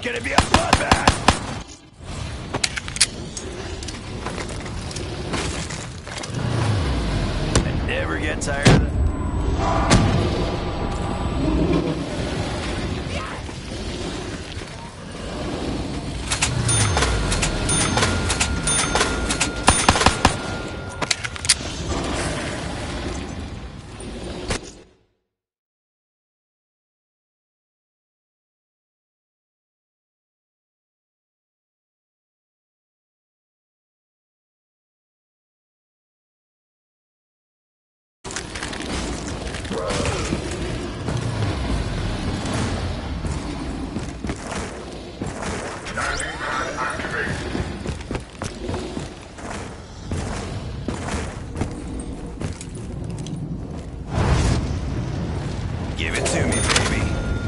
gonna be a bloodbath! I never get tired of it. Give it to me, baby.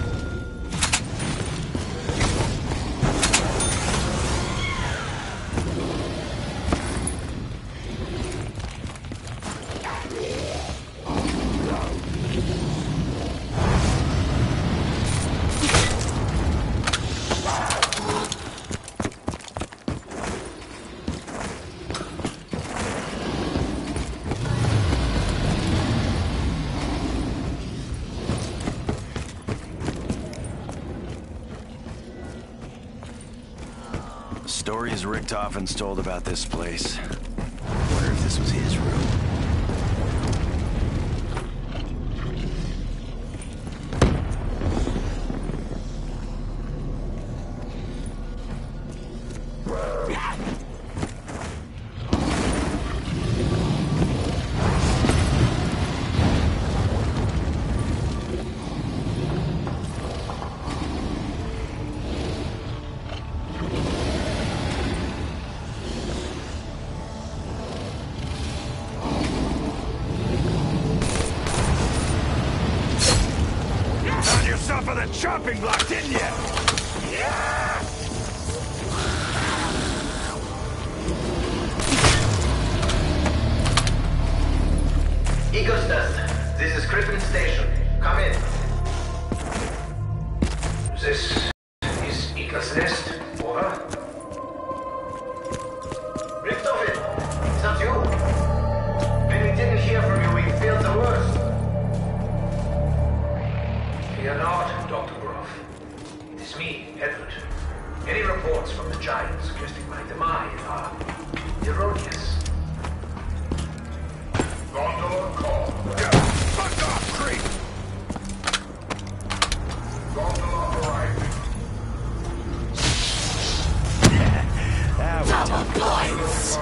Stories Richthofen's told about this place. I wonder if this was his room. The chopping block, didn't you? Yeah! Ecostas, this is Griffin Station. Come in. This is Eagle's Nest. Over. Richtofen, it's not you. When we didn't hear from you, we feared the worst. Fear not, Dr. Groff. It is me, Edward. Any reports from the Giants suggesting my demise are erroneous. Gondola call. Fuck off, creep! Gondola arriving. Double points!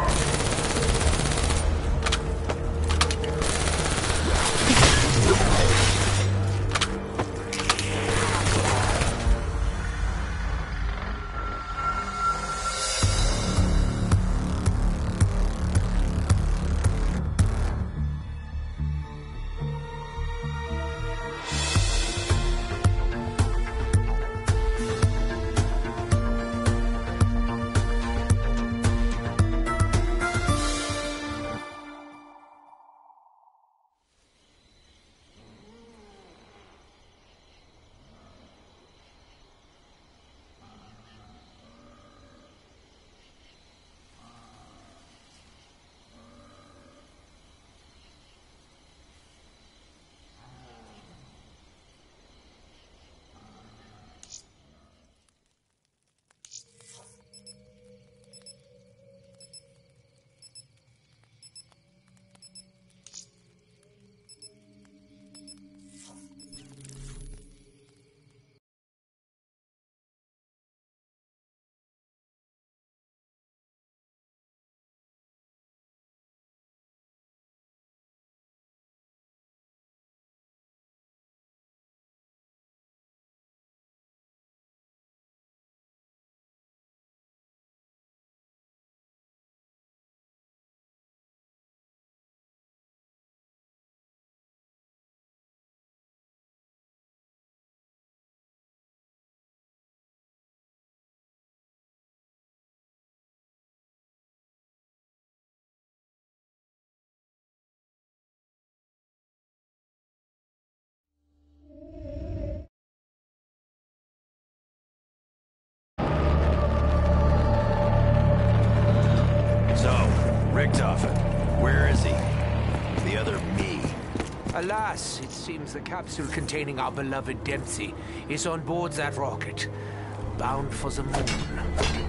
Where is he? The other me. Alas, it seems the capsule containing our beloved Dempsey is on board that rocket, bound for the moon.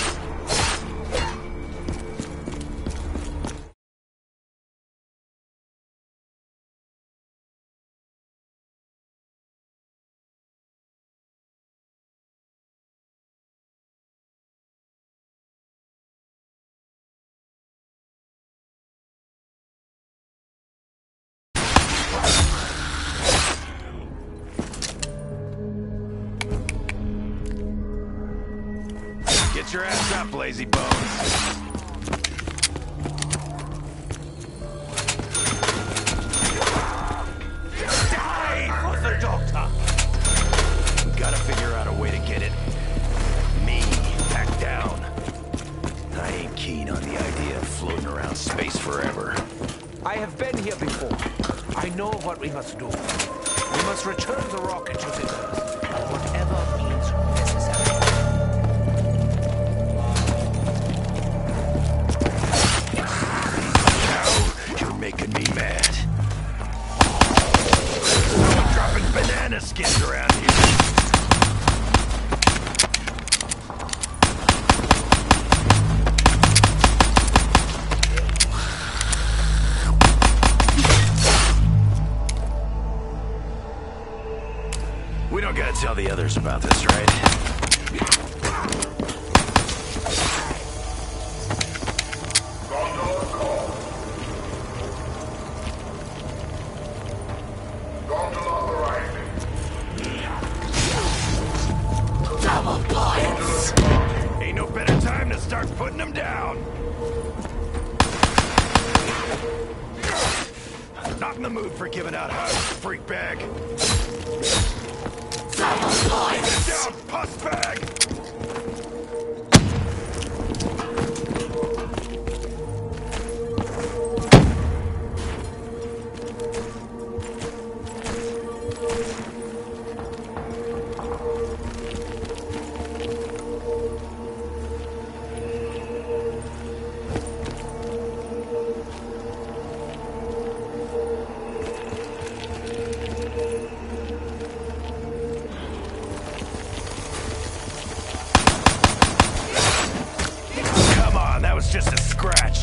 Get your ass up, lazy bones. Die for the doctor! We gotta figure out a way to get it. Me back down. I ain't keen on the idea of floating around space forever. I have been here before. I know what we must do. We must return the rocket to the Earth, whatever means necessary. You're making me mad. Dropping banana skins around here. We don't gotta tell the others about this, right? Gondola call. Gondola arriving. Double points! Ain't no better time to start putting them down. Not in the mood for giving out hugs, freak bag. Double points! Get down, puss bag! Just a scratch.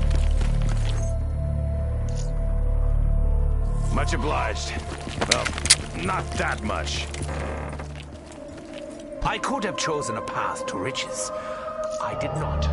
Much obliged. Well, not that much. I could have chosen a path to riches. I did not.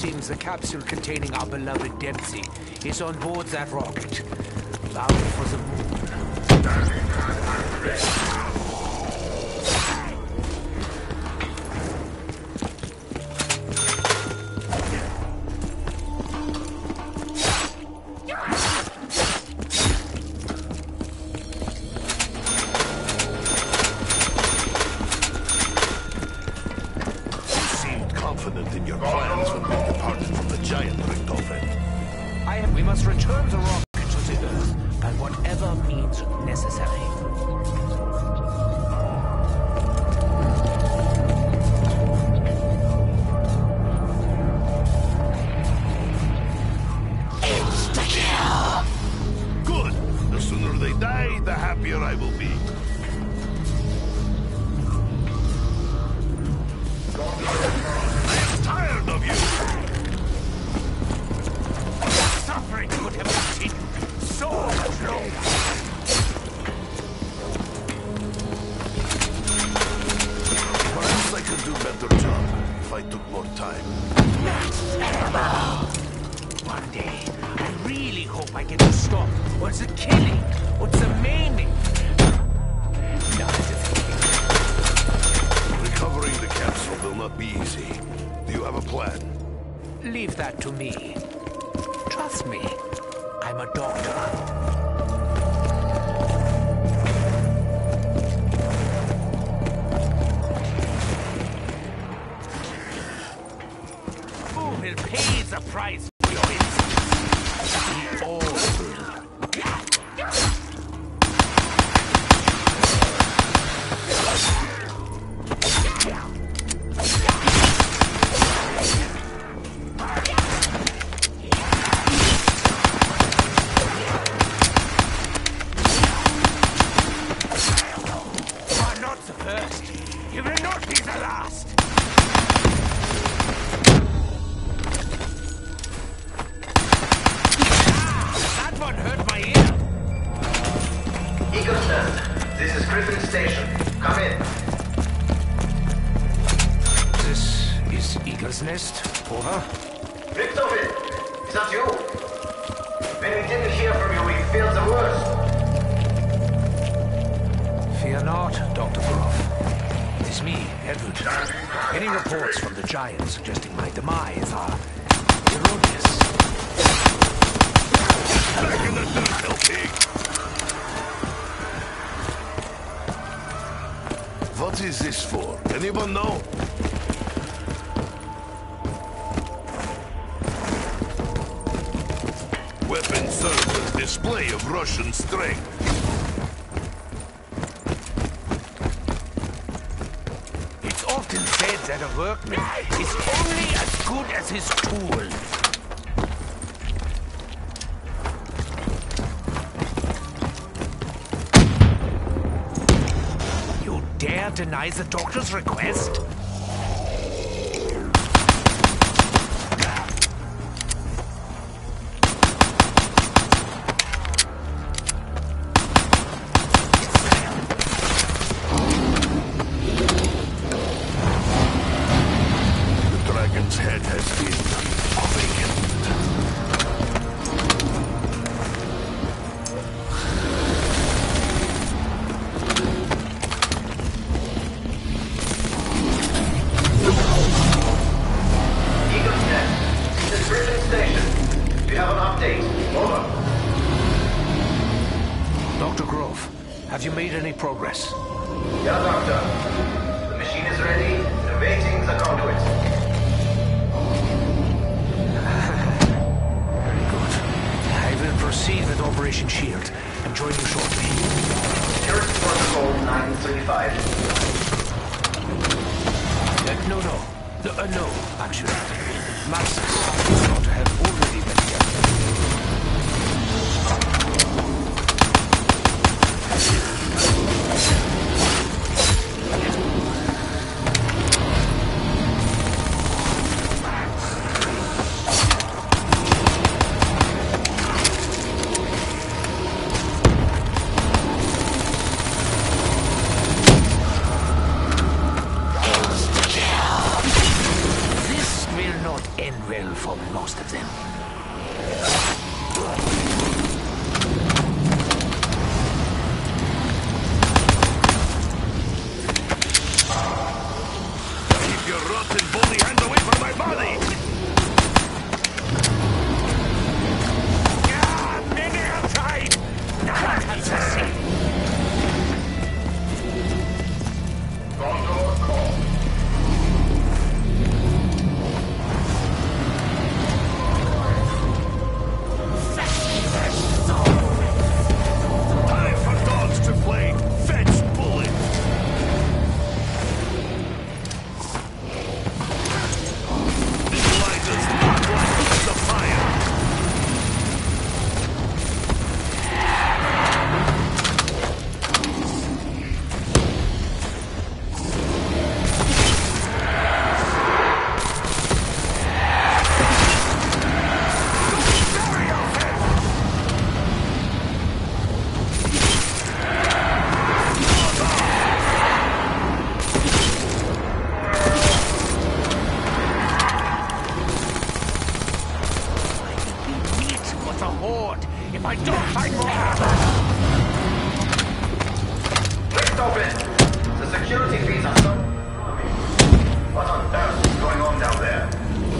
seems the capsule containing our beloved Dempsey is on board that rocket, bound for the moon. Confident in your plans when we departed from the giant, Richtofen. We must return the rocket to the Earth by whatever means necessary. Good. The sooner they die, the happier I will be. Tired of you! Suffering could have continued so much longer. Perhaps I could do a better job if I took more time. That's terrible. One day, I really hope I get to stop what's the killing, what's the maiming. Not the Recovering the capsule will not be easy. Do you have a plan? Leave that to me. Trust me, I'm a doctor. Who will pay the price for your insolence? We all will. You will not be the last! That one hurt my ear! Eagle's Nest, this is Griffin Station. Come in. This is Eagle's Nest. Over. Richtofen, is that you? When we didn't hear from you, we feared the worst. Fear not, Dr. Groff. It is me, Edward. Any reports from the Giants suggesting my demise are erroneous. Back in the dirt, LP! What is this for? Anyone know? Weapon serves as display of Russian strength. Often said that a workman is only as good as his tool. You dare deny the doctor's request? Head has been awakened. Eagle's Nest, this is Griffin Station. Do you have an update? Over. Dr. Grove, have you made any progress? Yeah, Doctor. The machine is ready, awaiting the conduit. Proceed with Operation Shield and join you shortly. Security Protocol 935. No, actually. Maxis ought to have already been here. This will not end well for most of them. Keep your rotten, bully hands away from my body! Many outside! Now comes the sea. Gondola call. Time for dogs to play fetch bullet! This line does not like the fire! What's a horde if I don't find more armor? Lift open! The security feeds are so... What on earth is going on down there?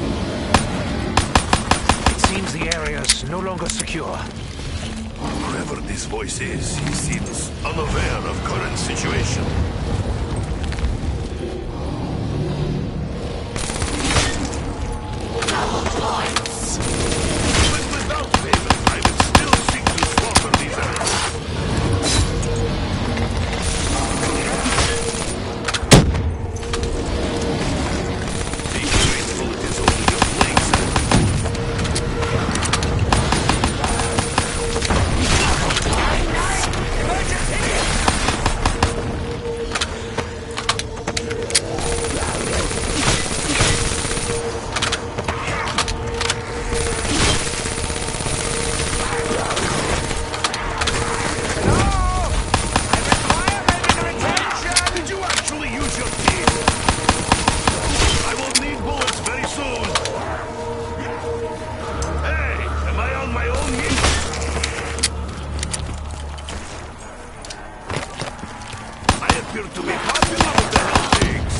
It seems the area's no longer secure. Whoever this voice is, he seems unaware of current situation. But without favor, I would still seek to slaughter these animals. Be grateful it is only your playing set. Did you actually use your teeth? I will need bullets very soon. Hey, am I on my own here? I appear to be popular with the hell pigs.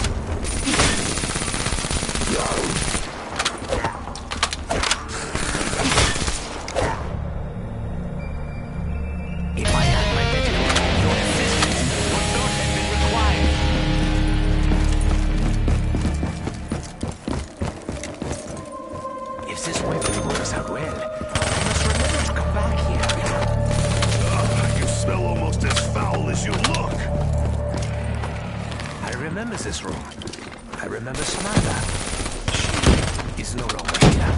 If I had my medical, your assistance would not have been required. If this weapon works out well, I must remember to come back here. You smell almost as foul as you look. I remember this room. I remember Samantha. She is no longer here.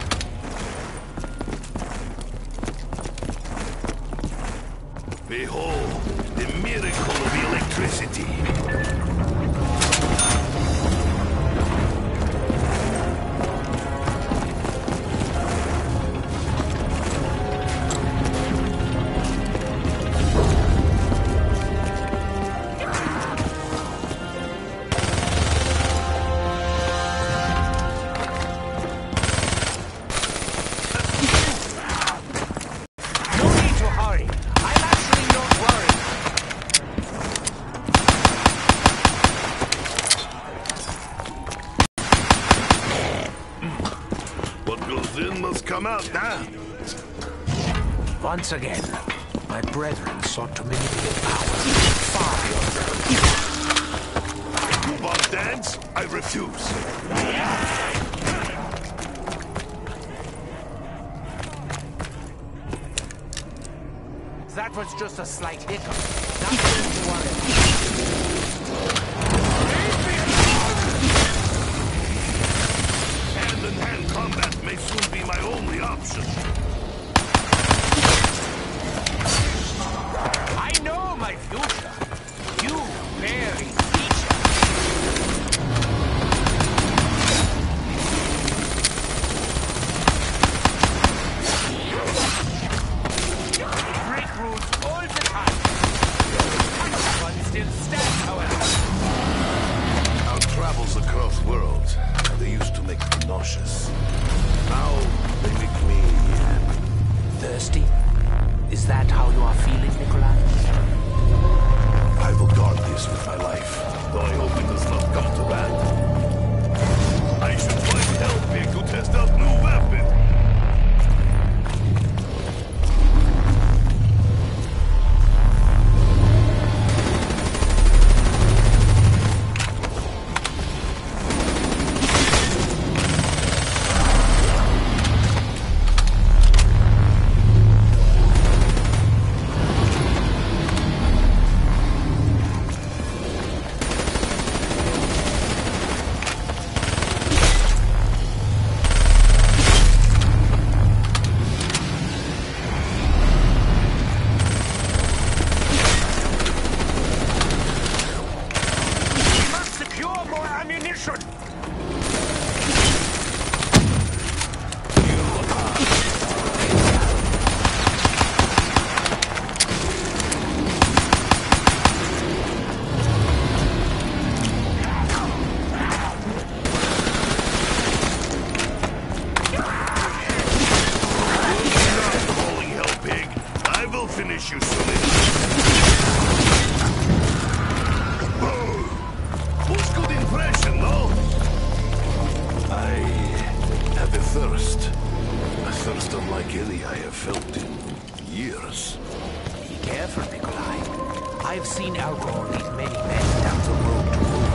Behold, the miracle of electricity. No need to hurry. I'm actually not worried. What goes in must come out, huh? Once again, my brethren sought to manipulate power far beyond them. You want dance? I refuse. That was just a slight hiccup. Nothing to worry. Hand-in-hand combat may soon be my only option. I know my future. You very teacher. Break rules all the time. One still stands, however. Our travels across worlds, they used to make me nauseous. I thirst. A thirst unlike any I have felt in years. Be careful, Nikolai. I've seen alcohol lead many men down the road to ruin.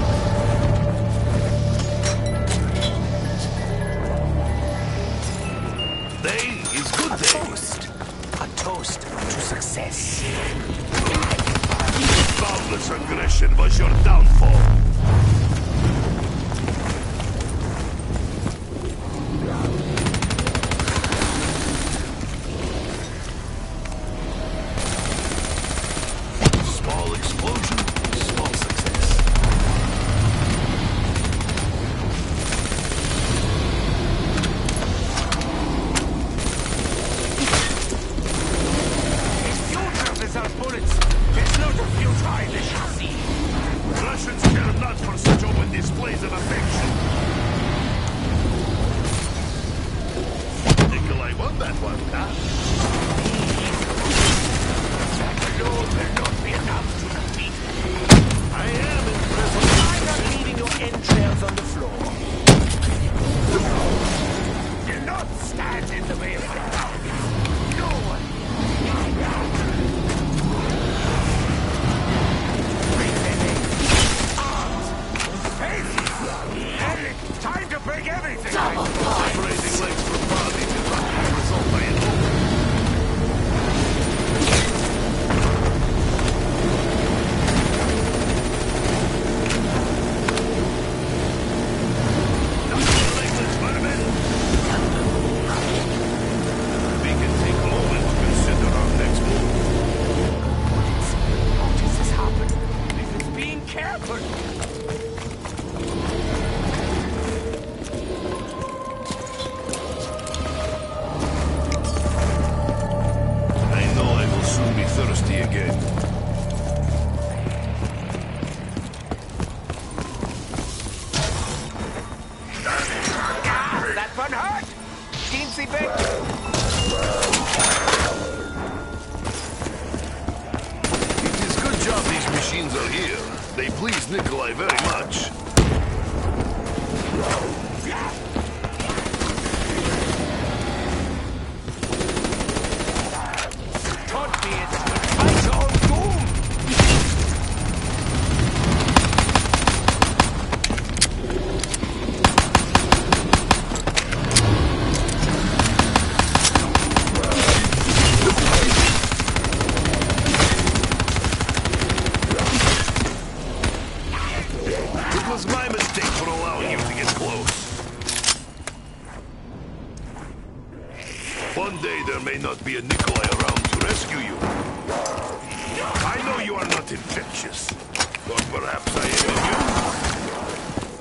Day is good day. A toast to success. Boundless aggression was your downfall. Small explosion, small success. Future without bullets is not a futile chassis. Russians care not for such open displays of affection. Nikolai won that one, huh? Alone will not be enough to defeat me. I am impressed. I'm not leaving your entrails on the floor. Do not stand in the way of my bounty. No one. Bring them in. Arms. Faces. Eric, time to break everything. Separating legs from body did not have the result I had hoped. Legless vermin! We can take a moment to consider our next move. Notice this happen. This is being careful. I know I will soon be thirsty again. That one hurt. Teensy bit. It is good job these machines are here. They please Nikolai very much. Taught me it's to fight your own doom. It was my mistake for allowing you to get close. One day there may not be a Nikolai around to rescue you. I know you are not infectious, or perhaps I am immune.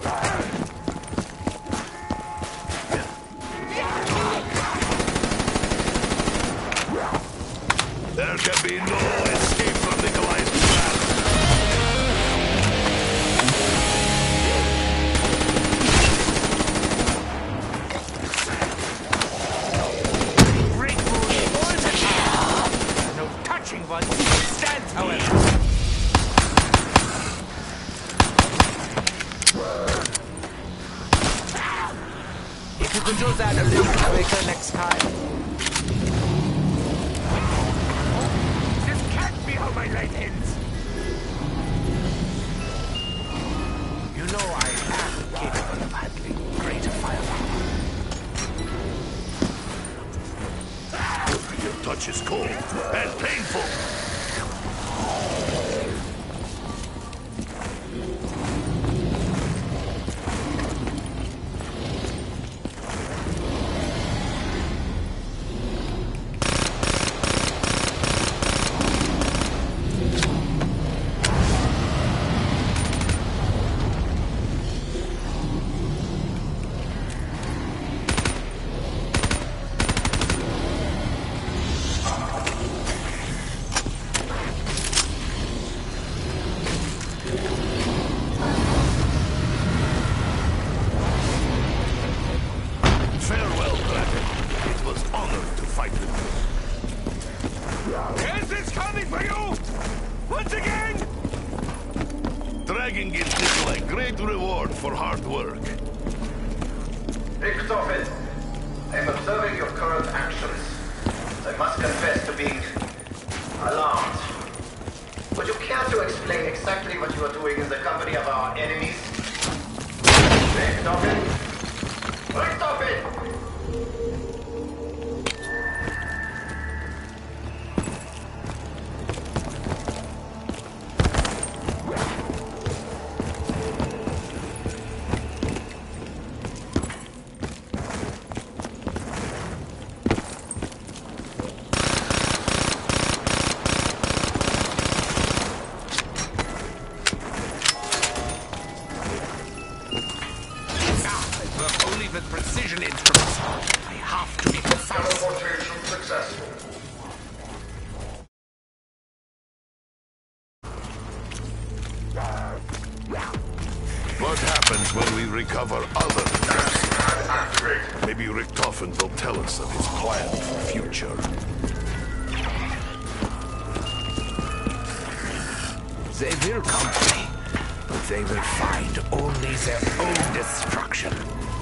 There can be no escape from Nikolai's plan. Great move. No touching one. Stands, however. If you could do that a little quicker next time. This can't be how my life ends. You know I am capable of handling greater firepower. Your touch is cold and painful. Dragging gives Nikolai great reward for hard work. Richtofen, recover other Plan activate. Maybe Richtofen will tell us of his plan for the future. They will come to me, but they will find only their own destruction.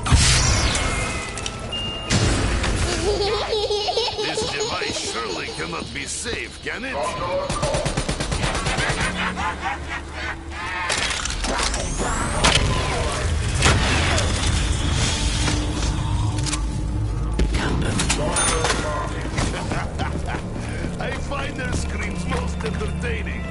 This device surely cannot be safe, can it? I find their screams most entertaining.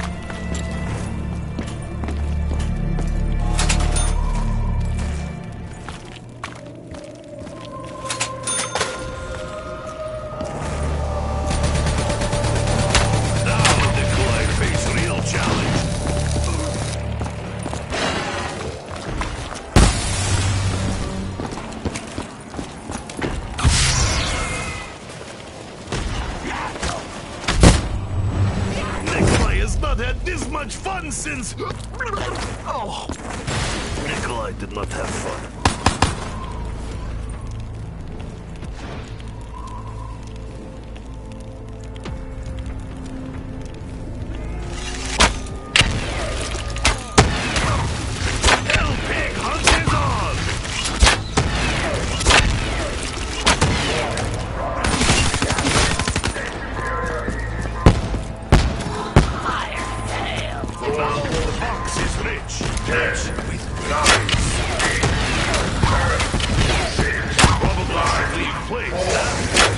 This much fun since... Oh. Nikolai did not have fun. Hell pig hunt is on! The box is rich. Rich with lies. Probably should leave place, huh?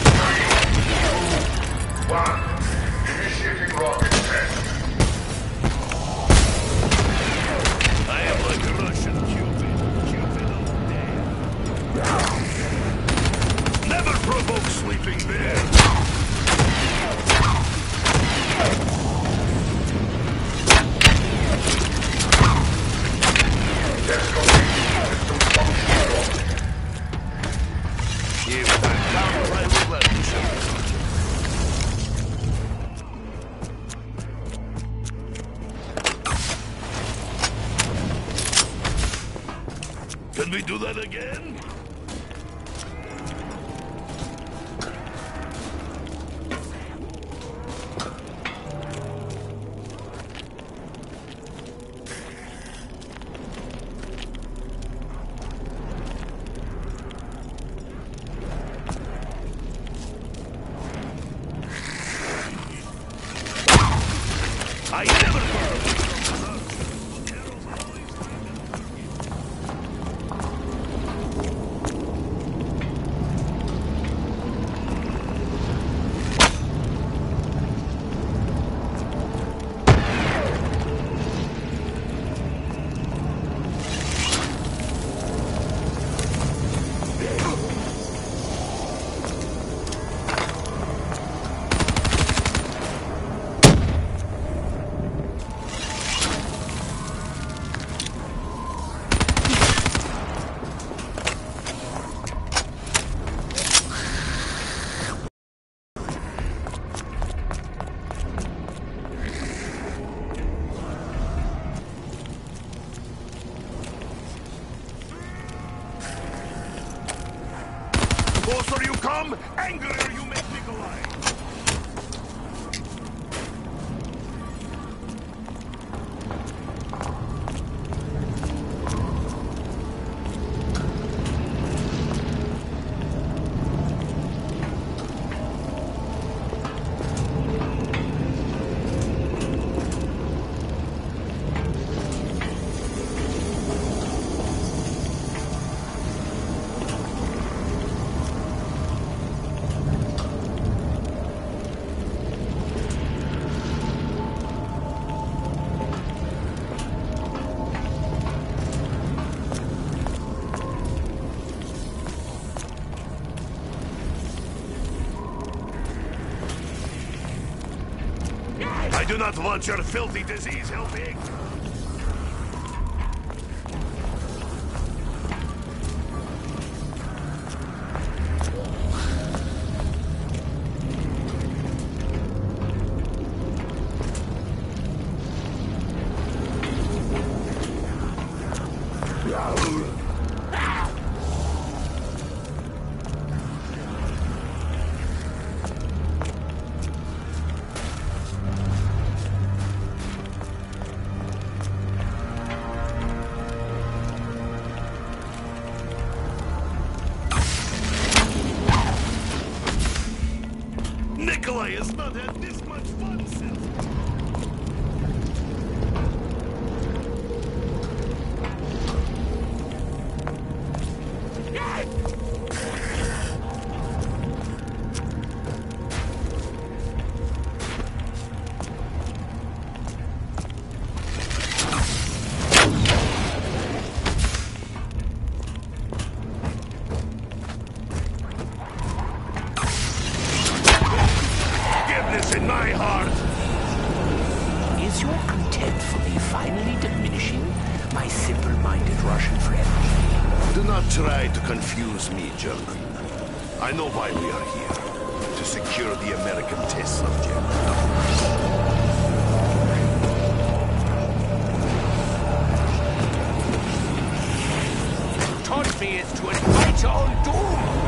1. Initiating rocket test. I am like a Russian Cupid. Cupid of death. Never provoke sleeping bear. If that counts, I will let you show. Can we do that again? I never closer you come, angrier you make Nikolai. I do not want your filthy disease, Hellpig. ally has not had this much fun since... in my heart! Is your contempt for me finally diminishing, my simple-minded Russian friend? Do not try to confuse me, German. I know why we are here. To secure the American test subject. Taught me is to invite your own doom!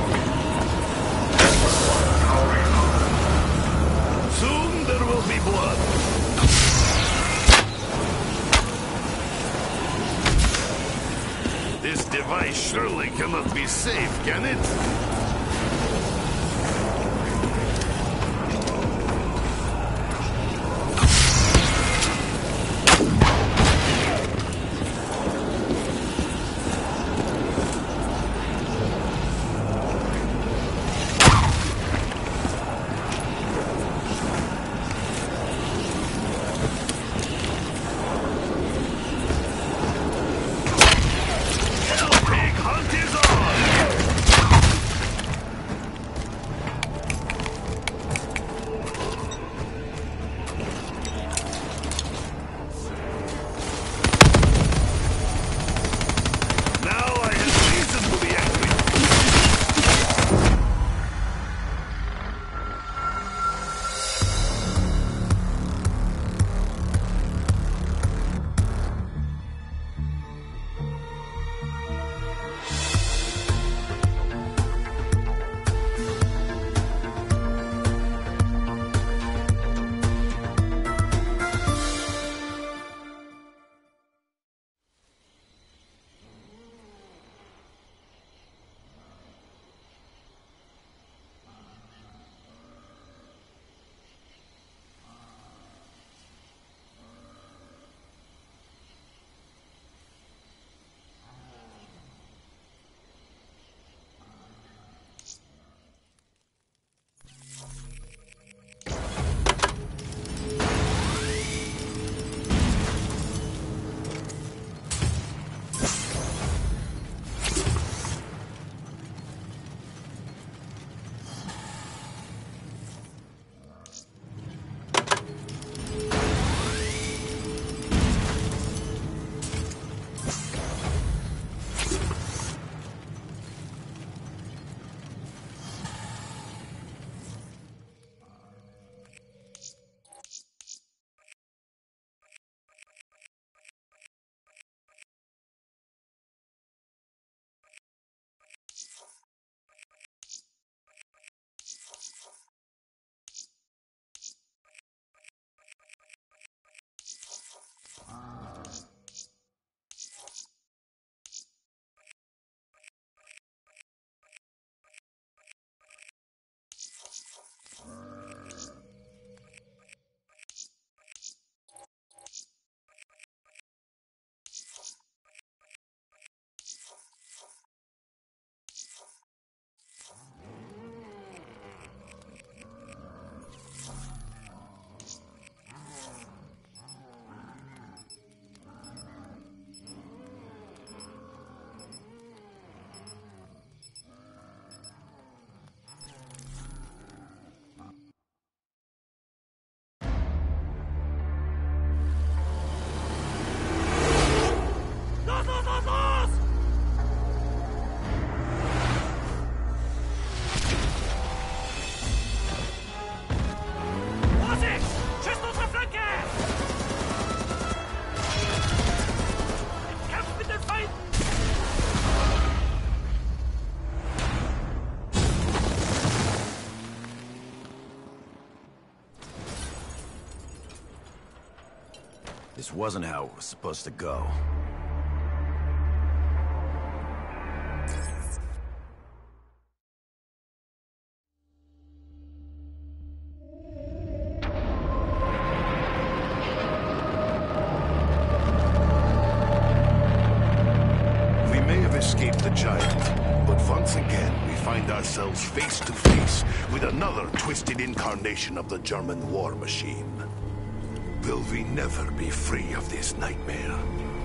Soon there will be blood. This device surely cannot be safe, can it? This wasn't how it was supposed to go. ourselves face to face with another twisted incarnation of the German war machine. Will we never be free of this nightmare?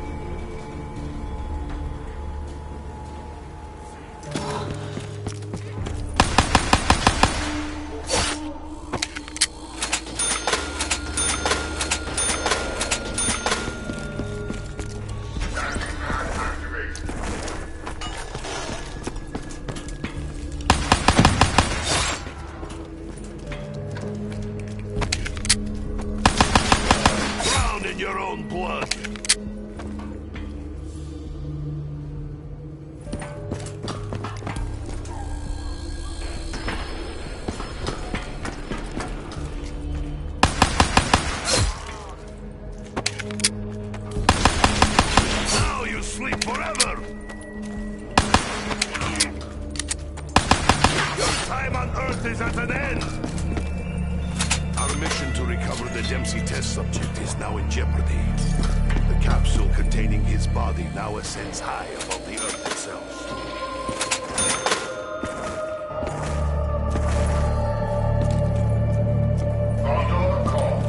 Your own blood. Now you sleep forever. Your time on Earth is at an end. Our mission to recover the Dempsey test subject is now in jeopardy. The capsule containing his body now ascends high above the Earth itself. Condor call.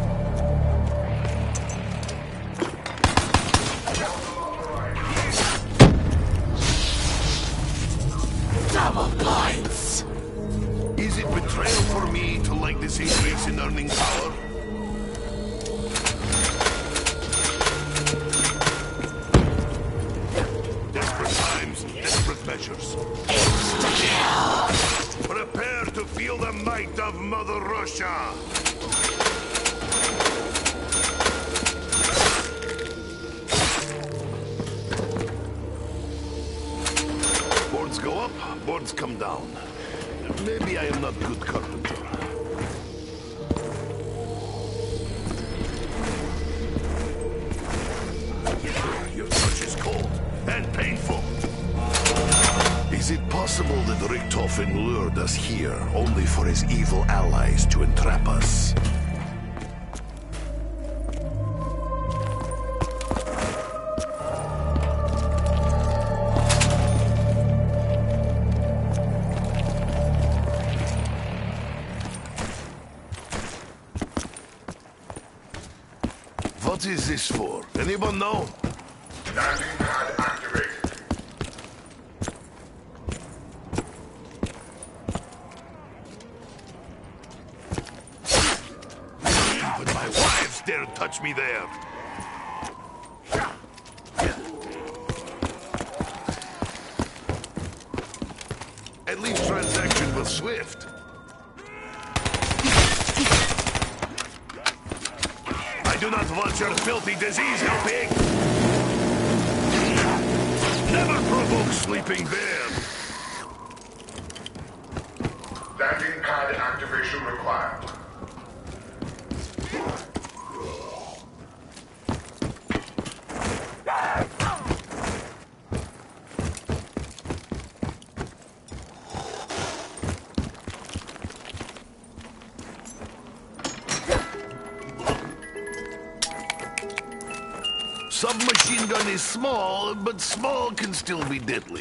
Double points! Is it betrayal for me to like this increase in earning power? Desperate times, desperate measures. Prepare to feel the might of Mother Russia! Boards go up, boards come down. Maybe I am not good carpenter. Your touch is cold and painful. Is it possible that Richtofen lured us here only for his evil allies to entrap us? What is this for? Anyone know? Landing pad activated. Even my wives dare touch me there. At least transaction was swift. I do not want your filthy disease helping. Never provoke sleeping bear. Landing pad activation required. Submachine gun is small, but small can still be deadly.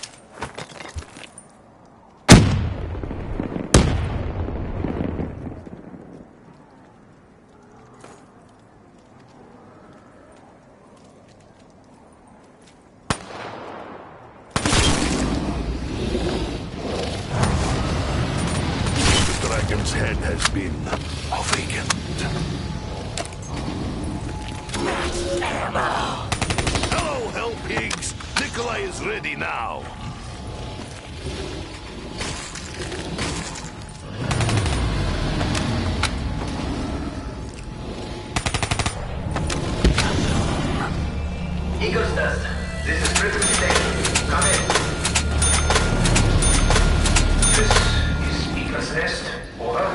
The dragon's head has been awakened. Hello, hell pigs! Nikolai is ready now. Eagles Nest, this is Prison Station. Come in. This is Eagles Nest. Over.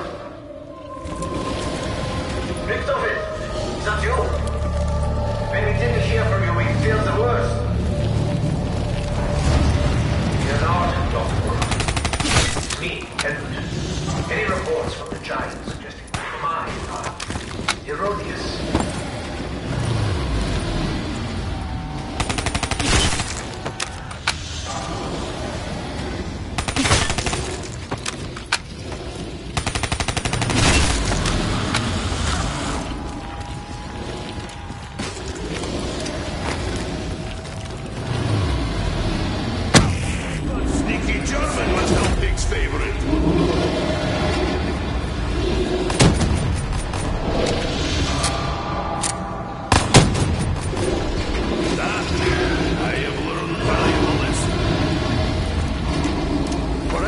Richtofen, is that you? When we didn't hear from you, we feel the worst. Fear not, Dr. Brown. It's me, Edward. Any reports from the Giants suggesting that mine are erroneous?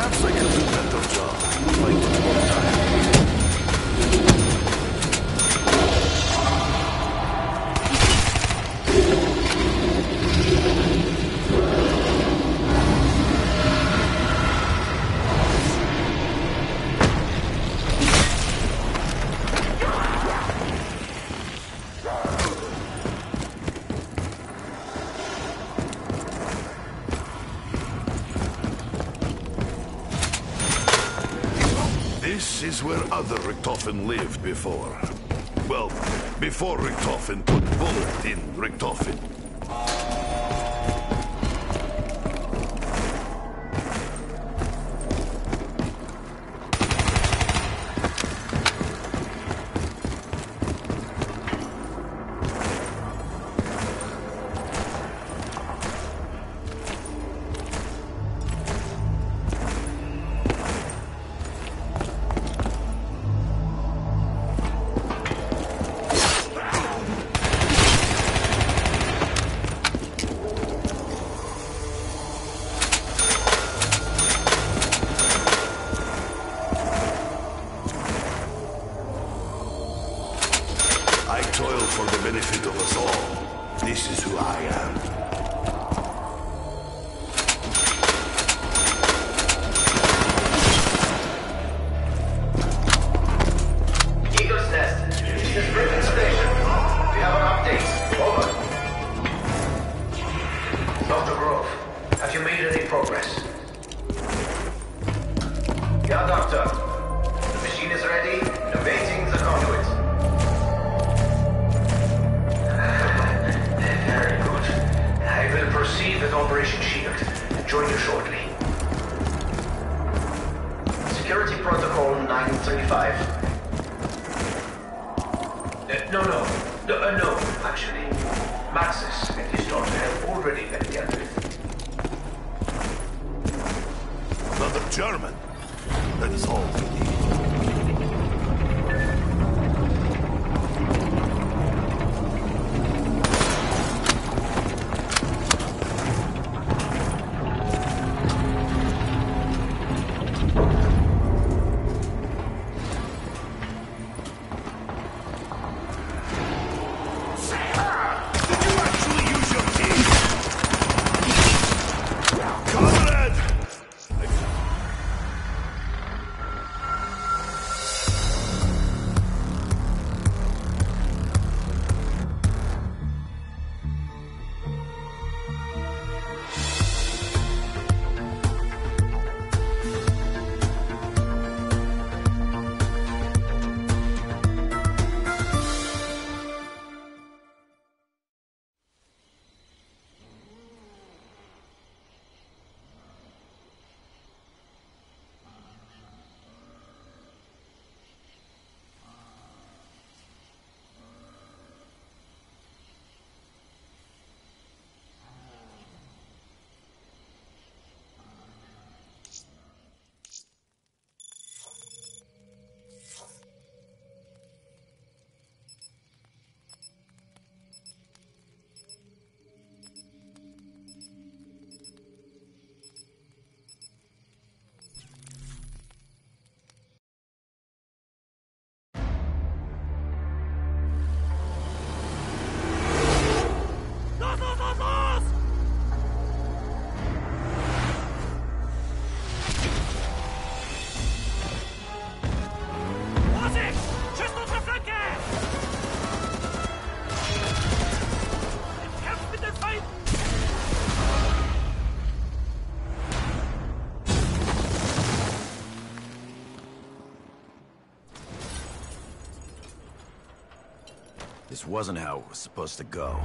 Perhaps I could do a better job fighting more time. This is where other Richtofen lived before. Well, before Richtofen put bullet in Richtofen. I toil for the benefit of us all. This is who I am. Eagle's Nest. This is Britain Station. We have an update. Over. Dr. Grove, have you made any progress? Yeah, Doctor. The machine is ready. Innovating the conduit. Very good. I will proceed with Operation Shield and join you shortly. Security Protocol 935. No, actually. Maxis and his daughter have already been dealt with. Another German. That is all we need. Did you actually use your teeth? Comrade! This wasn't how it was supposed to go.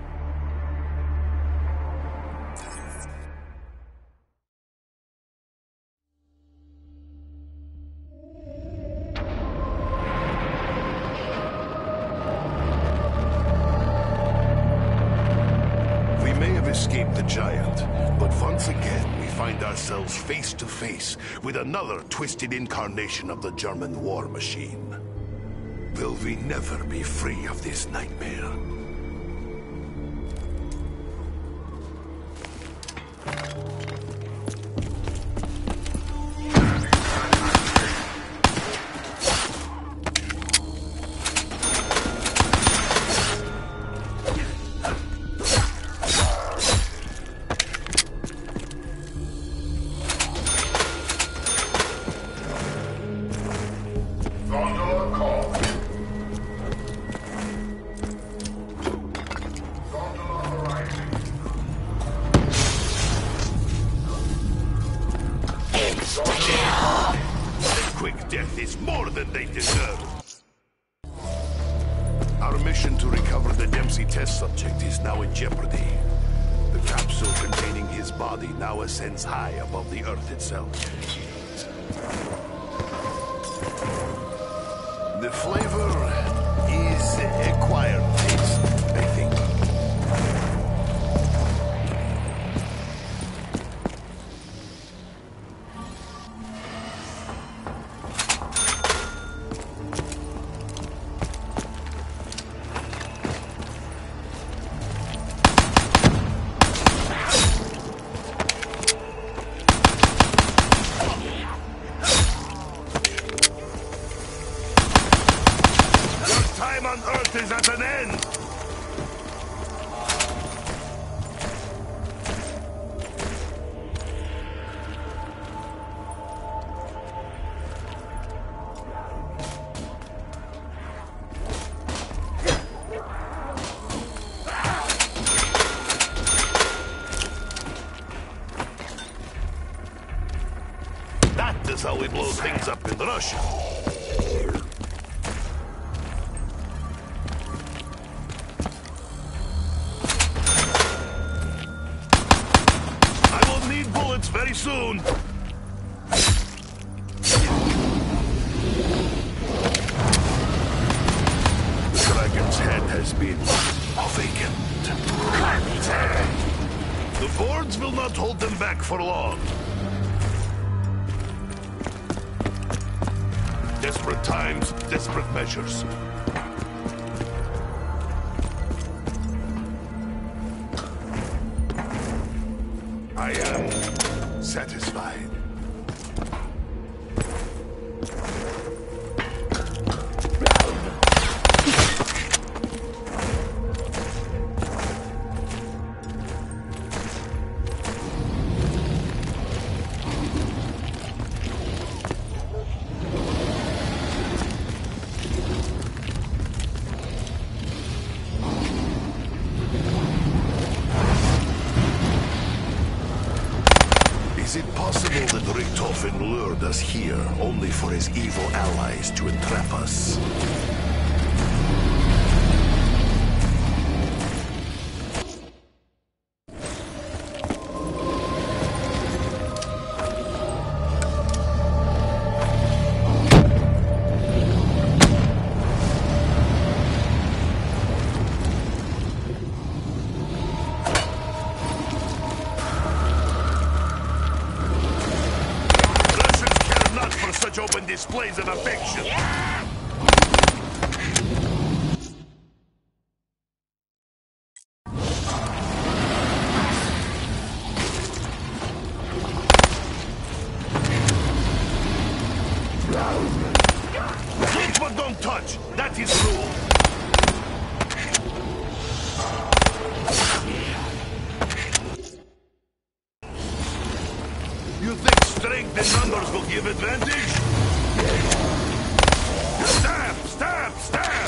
We may have escaped the giant, but once again we find ourselves face to face with another twisted incarnation of the German war machine. Will we never be free of this nightmare? quick death is more than they deserve. Our mission to recover the Dempsey test subject is now in jeopardy. The capsule containing his body now ascends high above the Earth itself. The flavor is acquired taste, I think. Time on Earth is at an end! That is how we blow things up in Russia. Very soon. The dragon's head has been awakened. The boards will not hold them back for long. Desperate times, desperate measures. I am satisfied. Is it possible that Richtofen lured us here only for his evil allies to entrap us? Open displays of affection. Hit but don't touch. That is rule. You think strength in numbers will give advantage? Stab! Stab! Stab!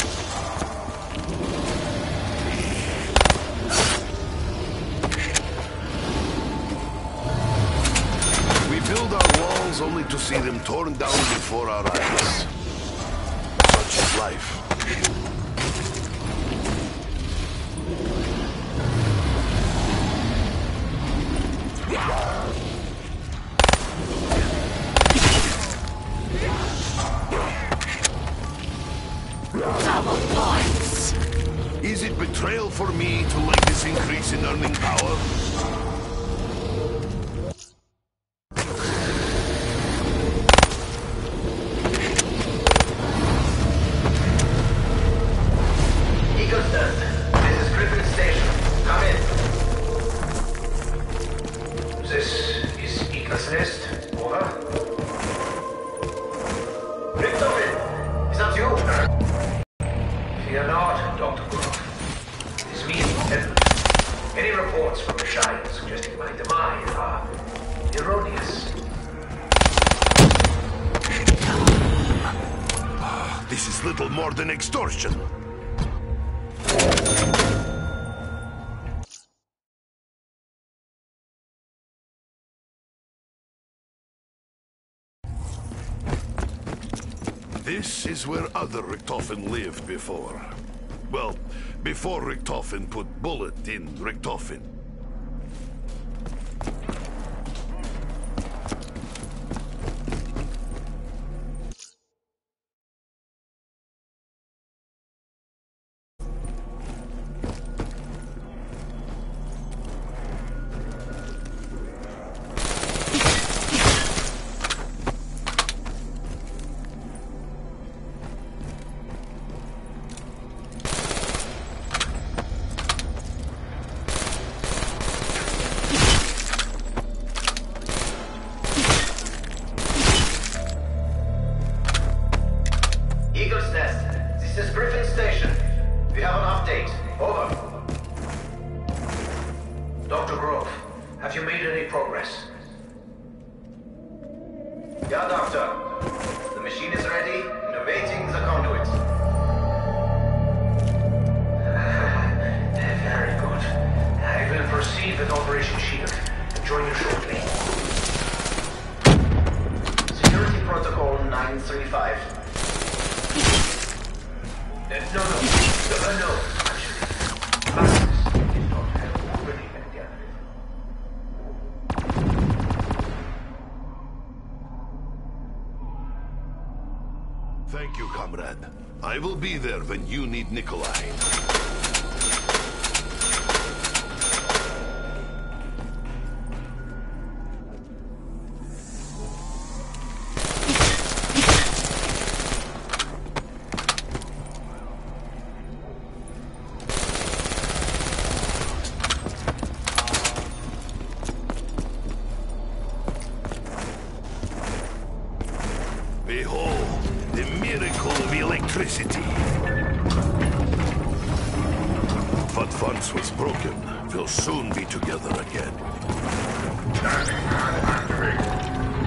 We build our walls only to see them torn down before our eyes. Such is life. Double points! Is it betrayal for me to like this increase in earning power? Eagleston, this is Griffin Station. Come in. This is Eagle's Nest. Over. Richtofen, is that you? Fear not, Dr. Groff. It is me, Edward. Any reports from the Giants suggesting my demise are erroneous. This is little more than extortion. This is where other Richtofen lived before. Well, before Richtofen put bullet in Richtofen. Eagle's Nest, this is Griffin Station. We have an update. Over. Dr. Grove, have you made any progress? Yeah, Doctor. The machine is ready, innovating the conduit. Very good. I will proceed with Operation Shield and join you shortly. Security Protocol 935. No. Actually, Maximus did not have already been gathered. Thank you, comrade. I will be there when you need Nikolai. Behold, the miracle of electricity. What once was broken will soon be together again. Landing pad activated.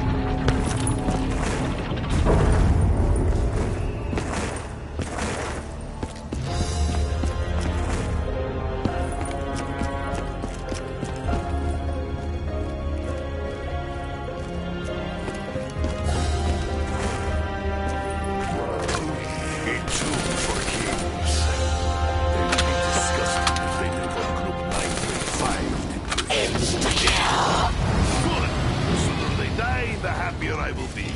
The happier I will be.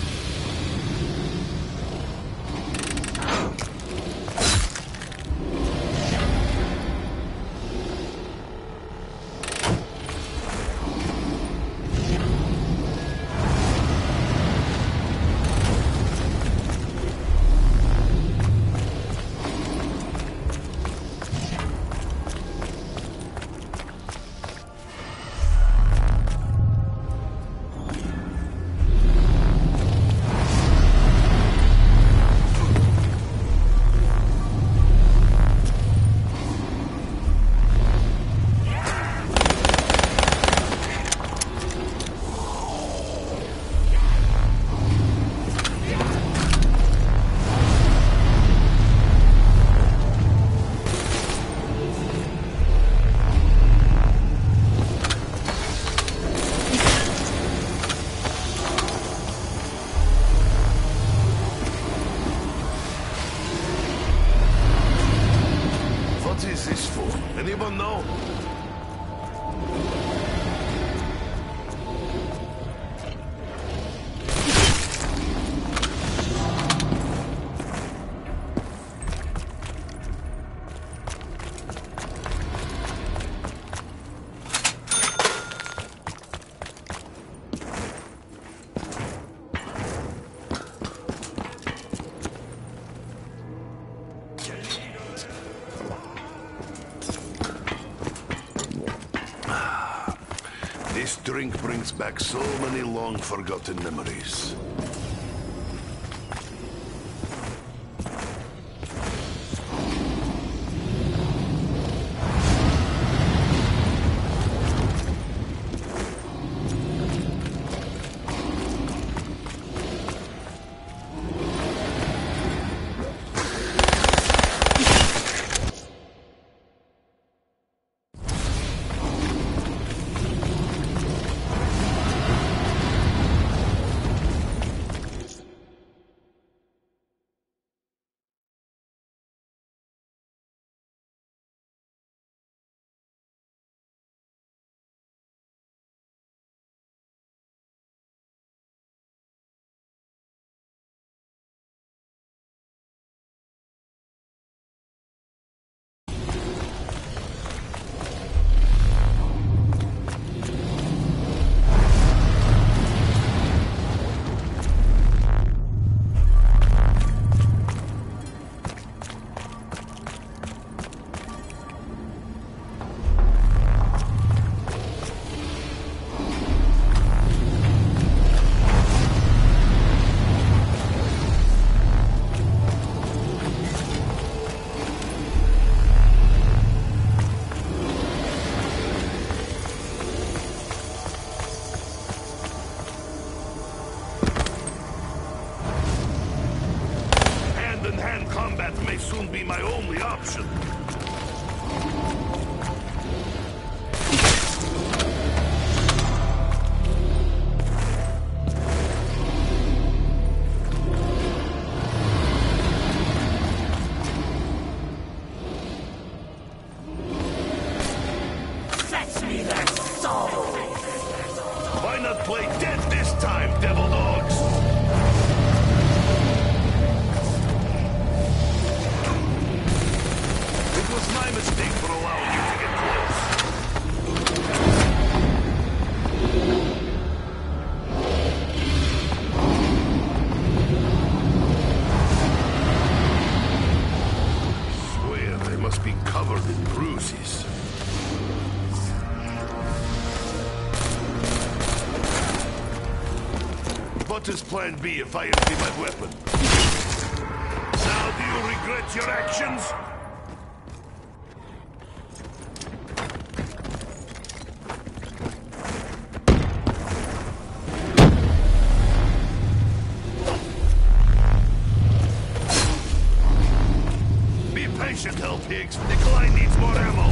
What is this for? Anyone know? This drink brings back so many long-forgotten memories. combat may soon be my only option. Fetch me their soul! Why not play dead this time, devil dogs? It was my mistake for allowing you to get close. Swear they must be covered in bruises. What is plan B if I empty my weapon? Now do you regret your actions? Be patient, hell pigs. Nikolai needs more ammo.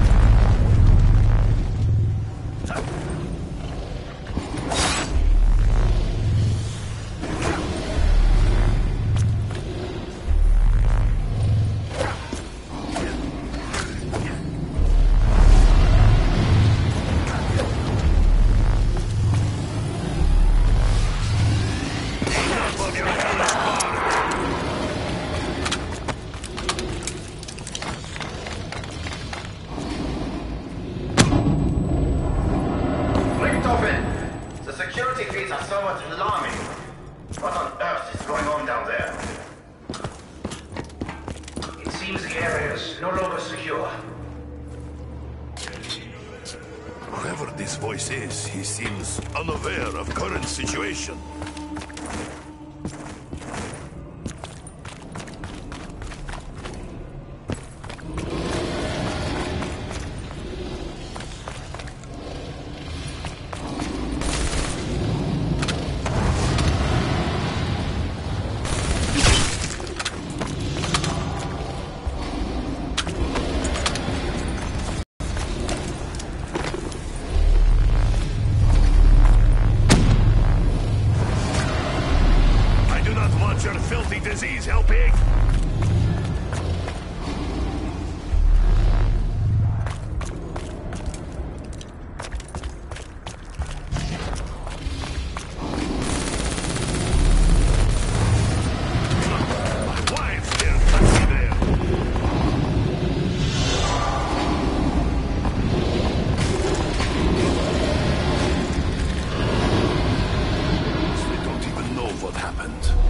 Richtofen! The security feeds are somewhat alarming. What on earth is going on down there? It seems the area is no longer secure. Whoever this voice is, he seems unaware of current situation. Your filthy disease, hell pig! My wife's there, touchy there. We don't even know what happened.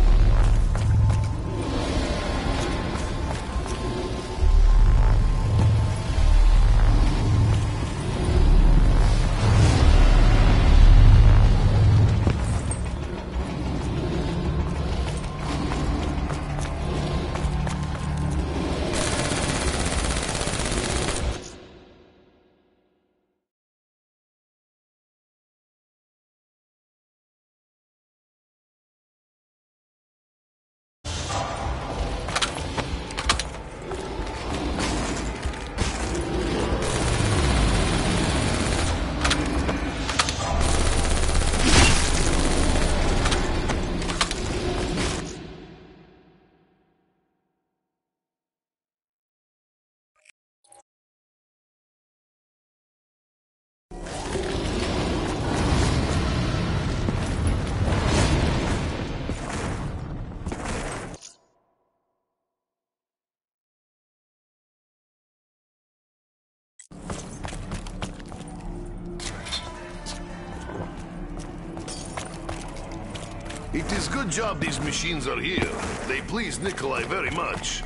It is good job these machines are here. They please Nikolai very much.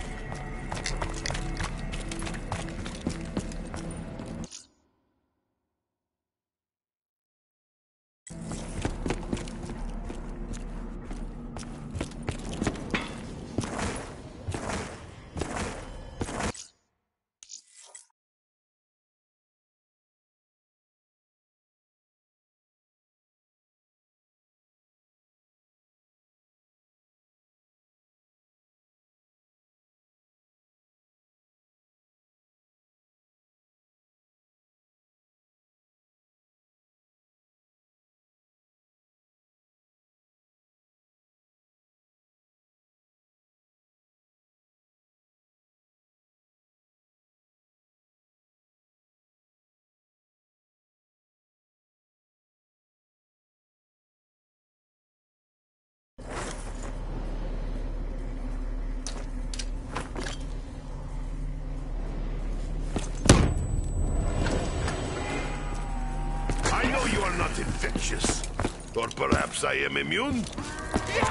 Or perhaps I am immune? Yes!